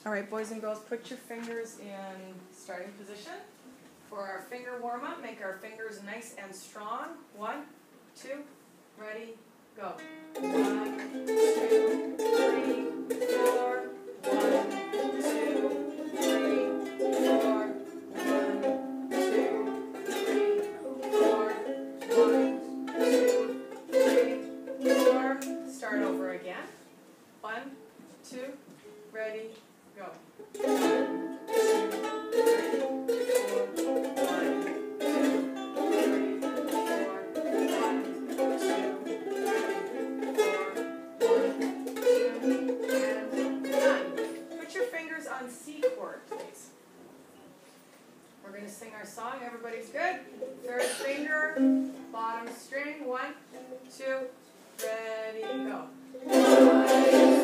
All right, boys and girls, put your fingers in starting position. For our finger warm-up, make our fingers nice and strong. 1, 2, ready, go. 1, 2, 3, 4. 1, 2, 3, 4. 1, 2, 3, 4. 1, 2, 3, 4. Start over again. 1, 2, ready, go. 1, 2, 3, 4. 1, 2, 3, 4. 1, 2, 3, 4. 1, 2, and done. Put your fingers on C chord, please. We're going to sing our song. Everybody's good? Third finger, bottom string. 1, 2, ready, go. 1,